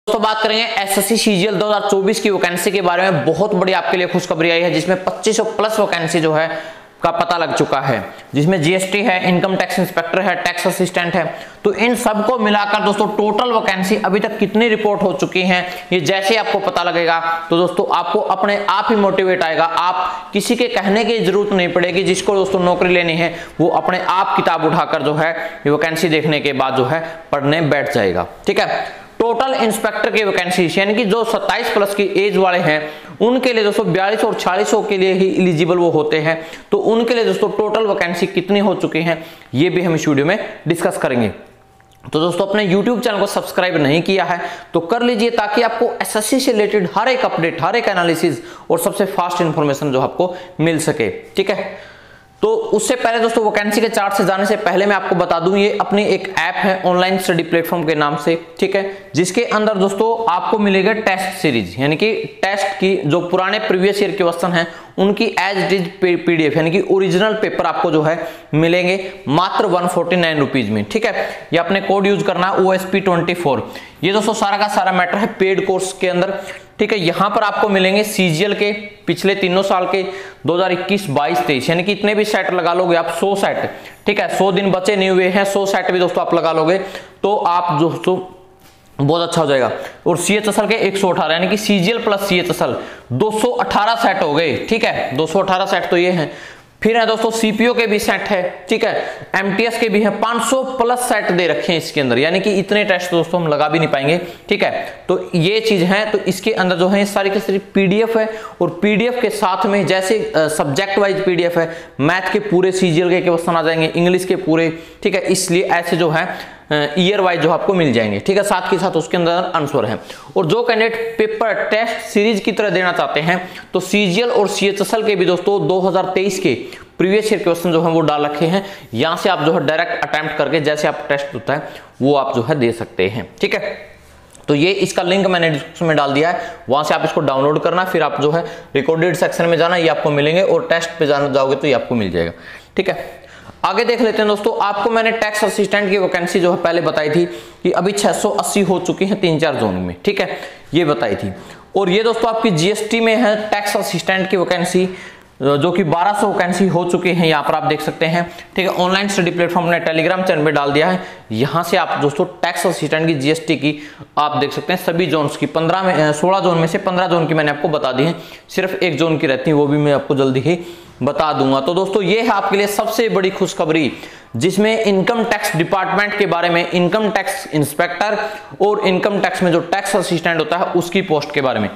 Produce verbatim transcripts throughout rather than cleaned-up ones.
दोस्तों बात करेंगे एसएससी सीजीएल दो हज़ार चौबीस की वैकेंसी के बारे में। बहुत बड़ी आपके लिए खुशखबरी आई है जिसमें पच्चीस सौ प्लस वैकेंसी जो है का पता लग चुका है, जिसमें जीएसटी है, इनकम टैक्स इंस्पेक्टर है, टैक्स असिस्टेंट है। तो इन सबको मिलाकर दोस्तों टोटल वैकेंसी अभी तक कितनी रिपोर्ट हो चुकी हैं, ये जैसे आपको पता लगेगा तो दोस्तों आपको अपने आप ही मोटिवेट आएगा। आप किसी के कहने की जरूरत नहीं पड़ेगी। जिसको दोस्तों नौकरी लेनी है वो अपने आप किताब उठाकर जो है वैकेंसी देखने के बाद जो है पढ़ने बैठ जाएगा। ठीक है, टोटल इंस्पेक्टर की वैकेंसी यानी कि जो सत्ताईस प्लस की एज वाले हैं उनके लिए दोस्तों बयालीस और छियालीस के लिए ही एलिजिबल वो होते हैं। तो उनके लिए दोस्तों टोटल वैकेंसी कितनी हो चुकी है ये भी हम इस वीडियो में डिस्कस करेंगे। तो दोस्तों अपने यूट्यूब चैनल को सब्सक्राइब नहीं किया है तो कर लीजिए ताकि आपको एसएससी से रिलेटेड हर एक अपडेट, हर एक एनालिसिस और सबसे फास्ट इंफॉर्मेशन जो आपको मिल सके। ठीक है, तो उससे पहले दोस्तों वैकेंसी के चार्ट से जाने से पहले मैं आपको बता दूं, ये अपनी एक ऐप है ऑनलाइन स्टडी प्लेटफॉर्म के नाम से। ठीक है, जिसके अंदर दोस्तों आपको मिलेगा टेस्ट सीरीज, यानी कि टेस्ट की जो पुराने प्रीवियस ईयर के क्वेश्चन हैं उनकी एज इट इज पीडीएफ यानी कि ओरिजिनल पेपर आपको जो है मिलेंगे मात्र वन फोर्टी नाइन रुपीज में। ठीक है, ये अपने कोड यूज करना है O S P twenty four. ये दोस्तों सारा का सारा मैटर है पेड कोर्स के अंदर। ठीक है, यहां पर आपको मिलेंगे सीजीएल के पिछले तीनों साल के दो हज़ार इक्कीस, बाईस, तेईस यानी कि इतने भी सेट लगा लोगे आप, सौ सेट। ठीक है, सौ दिन बचे नहीं हुए हैं, सौ सेट भी दोस्तों आप लगा लोगे तो आप दोस्तों बहुत अच्छा हो जाएगा। और सीएचएसएल के एक सौ अठारह यानी कि सीजीएल प्लस सीएचएसएल दो सौ अठारह सेट हो गए। ठीक है, दो सौ अठारह सेट तो ये हैं। फिर है दोस्तों सीपीओ के भी सेट है। ठीक है, एमटीएस के भी है, पाँच सौ प्लस सेट दे रखे हैं इसके अंदर, यानी कि इतने टेस्ट दोस्तों हम लगा भी नहीं पाएंगे। ठीक है, तो ये चीज है। तो इसके अंदर जो है सारी की सारी पीडीएफ है और पीडीएफ के साथ में जैसे सब्जेक्ट वाइज पीडीएफ है, मैथ के पूरे सीजीएल के क्वेश्चन आ जाएंगे, इंग्लिश के पूरे। ठीक है, इसलिए ऐसे जो है ईयर वाइज जो आपको मिल जाएंगे। ठीक है, साथ के साथ उसके अंदर आंसर है। और जो कैंडिडेट पेपर टेस्ट सीरीज की तरह देना चाहते हैं तो सीजीएल और सीएचएसएल के भी दोस्तों दो हज़ार तेईस के प्रीवियस ईयर क्वेश्चन जो है वो डाल रखे हैं। यहां से आप जो है डायरेक्ट अटेम्प्ट करके जैसे आप टेस्ट होता है वो आप जो है दे सकते हैं। ठीक है, तो ये इसका लिंक मैंने डिस्क्रिप्शन में डाल दिया है, वहां से आप इसको डाउनलोड करना, फिर आप जो है रिकॉर्डेड सेक्शन में जाना, ये आपको मिलेंगे और टेस्ट पे जाना जाओगे तो ये आपको मिल जाएगा। ठीक है, आगे देख लेते हैं दोस्तों। आपको मैंने टैक्स असिस्टेंट की वैकेंसी जो है पहले बताई थी कि अभी छह सौ अस्सी हो चुकी है तीन चार जोन में। ठीक है, ये बताई थी। और ये दोस्तों आपकी जीएसटी में है टैक्स असिस्टेंट की वैकेंसी जो कि बारह सौ वैकेंसी हो चुकी है, यहाँ पर आप देख सकते हैं। ठीक है, ऑनलाइन स्टडी प्लेटफॉर्म ने टेलीग्राम चैनल में डाल दिया है। यहाँ से आप दोस्तों टैक्स असिस्टेंट की जीएसटी की आप देख सकते हैं सभी जोन्स की, पंद्रह में सोलह जोन में से पंद्रह जोन की मैंने आपको बता दी है, सिर्फ एक जोन की रहती है वो भी मैं आपको जल्दी ही बता दूंगा। तो दोस्तों ये है आपके लिए सबसे बड़ी खुशखबरी जिसमें इनकम टैक्स डिपार्टमेंट के बारे में, इनकम टैक्स इंस्पेक्टर और इनकम टैक्स में जो टैक्स असिस्टेंट होता है उसकी पोस्ट के बारे में।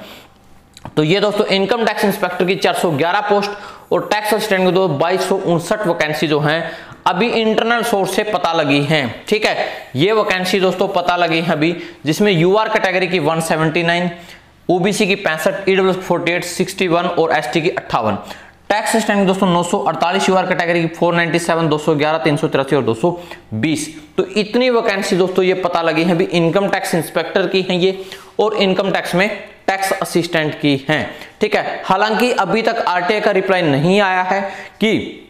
तो ये दोस्तों इनकम टैक्स इंस्पेक्टर की चार सौ ग्यारह पोस्ट और टैक्स असिस्टेंट की तो बाईस सौ उनसठ वैकेंसी जो हैं अभी इंटरनल सोर्स से पता लगी हैं। ठीक है, ये वैकेंसी दोस्तों पता लगी है अभी, जिसमें यूआर कैटेगरी की एक सौ उन्यासी, ओबीसी की पैंसठ, ईडब्ल्यूएस अड़तालीस, इकसठ और एसटी की अट्ठावन। टैक्स असिस्टेंट दोस्तों नौ सौ अड़तालीस, यूआर कैटेगरी की चार सौ सत्तानवे, दो सौ ग्यारह, तीन सौ तिरासी और दो सौ बीस। तो इतनी वैकेंसी दोस्तों ये पता लगी है अभी, इनकम टैक्स इंस्पेक्टर की हैं ये और इनकम टैक्स में टैक्स असिस्टेंट की हैं। ठीक है, हालांकि अभी तक आरटीआई का रिप्लाई नहीं आया है कि,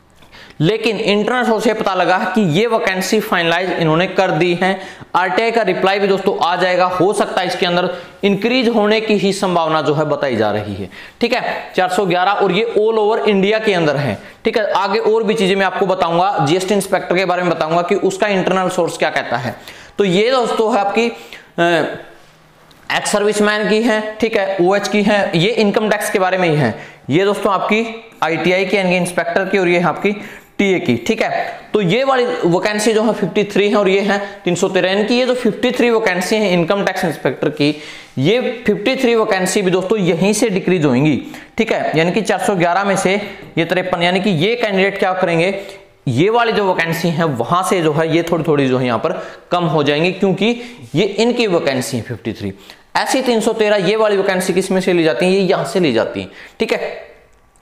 लेकिन इंटरनल सोर्स से पता लगा कि ये वैकेंसी फाइनलाइज इन्होंने कर दी है। आरटीआई का रिप्लाई भी दोस्तों आ जाएगा, हो सकता है इसके अंदर इंक्रीज होने की ही संभावना जो है बताई जा रही है। ठीक है, चार सौ ग्यारह और ये ऑल ओवर इंडिया के अंदर है। ठीक है, आगे और भी चीजें मैं आपको बताऊंगा, जीएसटी इंस्पेक्टर के बारे में बताऊंगा कि उसका इंटरनल सोर्स क्या कहता है। तो ये दोस्तों है आपकी एक्स सर्विसमैन की है। ठीक है, ओएच की है, ये इनकम टैक्स के बारे में ही है। ये दोस्तों आपकी आईटीआई की यानी इंस्पेक्टर की और ये आपकी टीए की। ठीक है, तो ये वाली वैकेंसी जो है तिरेपन है और ये है तीन सौ तेरह की। ये जो तिरेपन वैकेंसी है इनकम टैक्स इंस्पेक्टर की, ये तिरेपन वैकेंसी भी दोस्तों यहीं से डिक्रीज होंगी। ठीक है, यानी कि चार सौ ग्यारह में से ये तिरपन, यानी कि ये कैंडिडेट क्या करेंगे, ये वाली जो वैकेंसी है वहां से जो है ये थोड़ी थोड़ी जो है यहाँ पर कम हो जाएंगी क्योंकि ये इनकी वैकेंसी है तिरेपन। ऐसी तीन सौ तेरह ये वाली वैकेंसी किस में से ली जाती है, ये यहां से ली जाती है। ठीक है,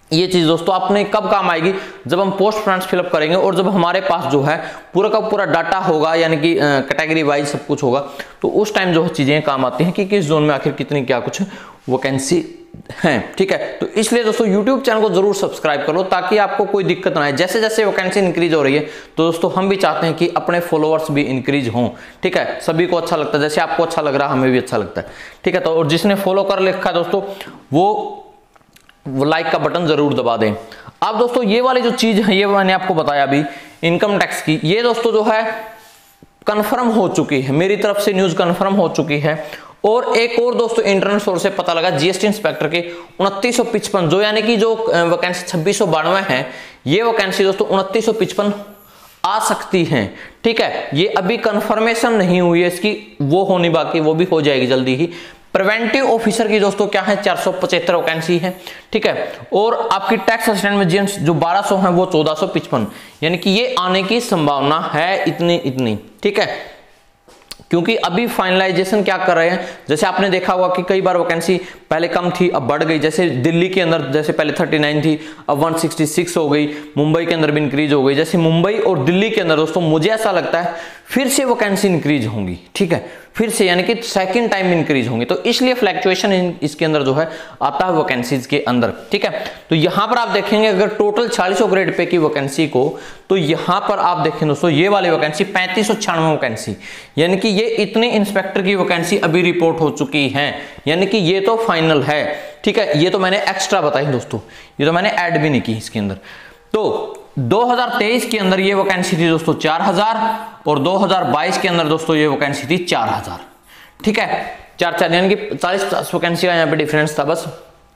ये चीज दोस्तों अपने कब काम आएगी, जब हम पोस्ट फ्रंट्स फिलअप करेंगे और जब हमारे पास जो है पूरा का पूरा डाटा होगा, यानी कि कैटेगरी वाइज सब कुछ होगा, तो उस टाइम जो चीजें काम आती हैं कि किस जोन में आखिर कितनी क्या कुछ वैकेंसी है। ठीक है, तो इसलिए दोस्तों यूट्यूब चैनल को जरूर सब्सक्राइब कर लो ताकि आपको कोई दिक्कत ना आए। जैसे जैसे वैकेंसी इंक्रीज हो रही है तो दोस्तों हम भी चाहते हैं कि अपने फॉलोअर्स भी इंक्रीज हों। ठीक है, सभी को अच्छा लगता है, जैसे आपको अच्छा लग रहा है हमें भी अच्छा लगता है। ठीक है, तो और जिसने फॉलो कर लिखा है दोस्तों वो वो लाइक का बटन जरूर दबा दें। अब दोस्तों ये वाली जो चीज है, ये मैंने आपको बताया अभी इनकम टैक्स की, ये दोस्तों जो है कंफर्म हो चुकी है, मेरी तरफ से न्यूज कंफर्म हो चुकी है। और एक और दोस्तों इंटरनेट सोर्स से पता लगा, जीएसटी इंस्पेक्टर के उनतीस सौ पिचपन जो यानी कि जो वैकेंसी छब्बीस सौ बानवे है, ये वैकेंसी दोस्तों उनतीस सौ पिचपन आ सकती हैं। ठीक है, ये अभी कंफर्मेशन नहीं हुई है इसकी, वो होनी बाकी, वो भी हो जाएगी जल्दी ही। प्रिवेंटिव ऑफिसर की दोस्तों क्या है, चार सौ पचहत्तर वैकेंसी है। ठीक है, और आपकी टैक्स असिस्टेंट में जेम्स जो बारह सौ है वो चौदह सौ पिचपन, यानी कि ये आने की संभावना है इतनी इतनी। ठीक है, क्योंकि अभी फाइनलाइजेशन क्या कर रहे हैं, जैसे आपने देखा होगा कि कई बार वैकेंसी पहले कम थी अब बढ़ गई, जैसे दिल्ली के अंदर जैसे पहले उनतालीस थी अब एक सौ छियासठ हो गई, मुंबई के अंदर भी इंक्रीज हो गई। जैसे मुंबई और दिल्ली के अंदर दोस्तों मुझे ऐसा लगता है फिर से वैकेंसी इंक्रीज होंगी। ठीक है, फिर से यानी कि सेकंड टाइम इंक्रीज होंगी, तो इसलिए फ्लैक्चुएशन इसके अंदर जो है आता है वैकेंसीज के अंदर। ठीक है, तो यहां पर आप देखेंगे अगर टोटल छियालीस सौ ग्रेड पे की वैकेंसी को, तो यहां पर आप देखें दोस्तों ये वाली वैकेंसी पैंतीस सौ छियानवे वैकेंसी, यानी कि ये इतने इंस्पेक्टर की वैकेंसी अभी रिपोर्ट हो चुकी है, यानी कि ये तो फाइनल है। ठीक है, ये तो मैंने एक्स्ट्रा बताई दोस्तों, ये तो मैंने ऐड भी नहीं की इसके अंदर। तो दो हज़ार तेईस के अंदर ये वैकेंसी थी दोस्तों चार हज़ार और दो हज़ार बाईस के अंदर दोस्तों ये वैकेंसी थी चार हज़ार। ठीक है, चार चार यानी कि चालीस पचास वैकेंसी का यहाँ पे डिफरेंस था बस।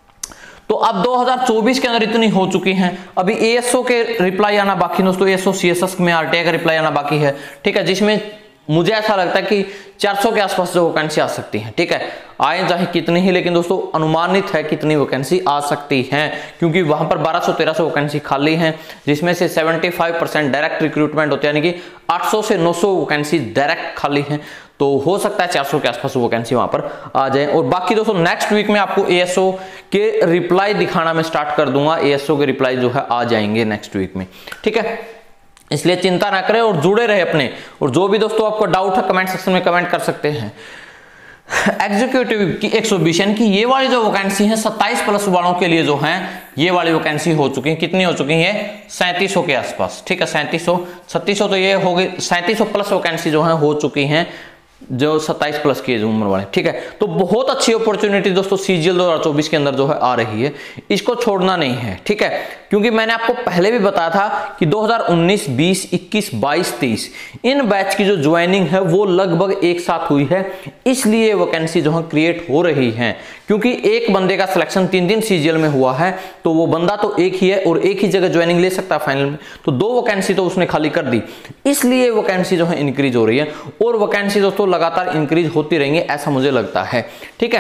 तो अब दो हज़ार चौबीस के अंदर इतनी हो चुकी हैं, अभी एएसओ के रिप्लाई आना बाकी दोस्तों, एएसओ सीएसएस में आरटीआई का रिप्लाई आना बाकी है। ठीक है, जिसमें मुझे ऐसा लगता है कि चार सौ के आसपास जो वैकेंसी आ सकती है। ठीक है, आए चाहे कितनी ही, लेकिन दोस्तों अनुमानित है कितनी वैकेंसी आ सकती हैं, क्योंकि वहां पर बारह सौ तेरह सौ वैकेंसी खाली हैं, जिसमें से पचहत्तर परसेंट डायरेक्ट रिक्रूटमेंट होते हैं, यानी कि आठ सौ से नौ सौ वैकेंसी डायरेक्ट खाली हैं। तो हो सकता है चार सौ के आसपास वैकेंसी वहां पर आ जाए। और बाकी दोस्तों नेक्स्ट वीक में आपको एएसओ के रिप्लाई दिखाना मैं स्टार्ट कर दूंगा, एएसओ के रिप्लाई जो है आ जाएंगे नेक्स्ट वीक में। ठीक है, इसलिए चिंता ना करें और जुड़े रहे अपने, और जो भी दोस्तों आपको डाउट है कमेंट सेक्शन में कमेंट कर सकते हैं। एग्जीक्यूटिव की एक सौ बीस यानी कि ये वाली जो वैकेंसी है सत्ताईस प्लस वालों के लिए जो है ये वाली वैकेंसी हो चुकी है, कितनी हो चुकी है, सैंतीस सौ के आसपास। ठीक है, सैंतीस सौ छत्तीस सौ तो ये हो गई, सैंतीस सौ प्लस वैकेंसी जो है हो चुकी हैं जो सत्ताईस प्लस की उम्र वाले। ठीक है, तो बहुत अच्छी अपॉर्चुनिटी दोस्तों सीजीएल दो हज़ार चौबीस के अंदर जो है आ रही है, इसको छोड़ना नहीं है। ठीक है, क्योंकि मैंने आपको पहले भी बताया था कि दो हज़ार उन्नीस, बीस, इक्कीस, बाईस, तेईस इन बैच की जो ज्वाइनिंग है वो लगभग एक साथ हुई है, इसलिए वैकेंसी जो है क्रिएट हो रही है। क्योंकि एक बंदे का सिलेक्शन तीन दिन सीजीएल में हुआ है, तो वो बंदा तो एक ही है और एक ही जगह ज्वाइनिंग ले सकता है फाइनल में, तो दो वैकेंसी तो उसने खाली कर दी, इसलिए वैकेंसी जो है इंक्रीज हो रही है। और वैकेंसी दोस्तों लगातार इंक्रीज होती रहेंगी ऐसा मुझे लगता है। ठीक है,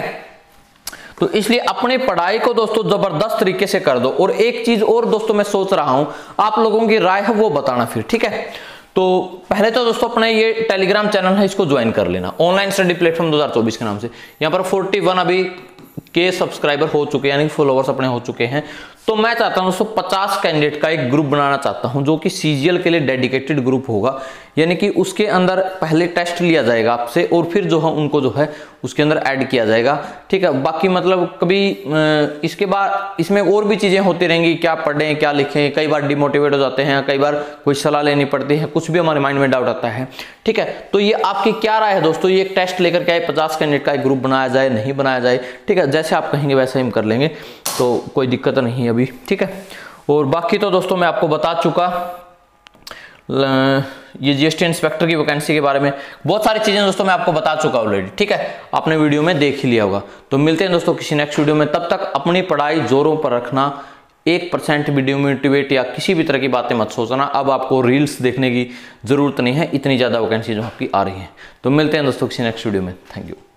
तो इसलिए अपनी पढ़ाई को दोस्तों जबरदस्त तरीके से कर दो। और एक चीज और दोस्तों मैं सोच रहा हूं, आप लोगों की राय है वो बताना फिर। ठीक है, तो पहले तो दोस्तों अपने ये टेलीग्राम चैनल है इसको ज्वाइन कर लेना, ऑनलाइन स्टडी प्लेटफॉर्म दो हज़ार चौबीस के नाम से। यहाँ पर इकतालीस अभी के सब्सक्राइबर हो चुके हैं, यानी फॉलोवर्स अपने हो चुके हैं। तो मैं चाहता हूं दोस्तों पचास कैंडिडेट का एक ग्रुप बनाना चाहता हूं, जो कि सीजीएल के लिए डेडिकेटेड ग्रुप होगा, यानी कि उसके अंदर पहले टेस्ट लिया जाएगा आपसे और फिर जो है उनको जो है उसके अंदर ऐड किया जाएगा। ठीक है, बाकी मतलब कभी इसके बाद इसमें और भी चीजें होती रहेंगी, क्या पढ़ें क्या लिखें, कई बार डिमोटिवेट हो जाते हैं, कई बार कोई सलाह लेनी पड़ती है, कुछ भी हमारे माइंड में डाउट आता है। ठीक है, तो ये आपकी क्या राय है दोस्तों, ये एक टेस्ट लेकर के आए पचास कैंडिडेट का एक ग्रुप बनाया जाए नहीं बनाया जाए? ठीक है, जैसे आप कहेंगे वैसे हम कर लेंगे, तो कोई दिक्कत नहीं है अभी। ठीक है, और बाकी तो दोस्तों मैं आपको बता चुका ये जीएसटी इंस्पेक्टर की वैकेंसी के बारे में, बहुत सारी चीजें दोस्तों मैं आपको बता चुका ऑलरेडी। ठीक है, आपने वीडियो में देख ही लिया होगा। तो मिलते हैं दोस्तों किसी नेक्स्ट वीडियो में, तब तक अपनी पढ़ाई जोरों पर रखना, एक परसेंट भी डिमोटिवेट या किसी भी तरह की बातें मत सोचना। अब आपको रील्स देखने की जरूरत नहीं है, इतनी ज्यादा वैकेंसी जो आपकी आ रही है। तो मिलते हैं दोस्तों किसी नेक्स्ट वीडियो में, थैंक यू।